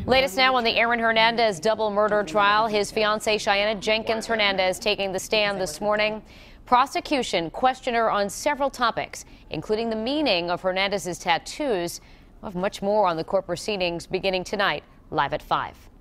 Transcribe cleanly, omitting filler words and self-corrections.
Latest now on the Aaron Hernandez double murder trial. His fiancee Shayanna Jenkins Hernandez taking the stand this morning. Prosecution questioned her on several topics, including the meaning of Hernandez's tattoos. We'll have much more on the court proceedings beginning tonight, live at 5.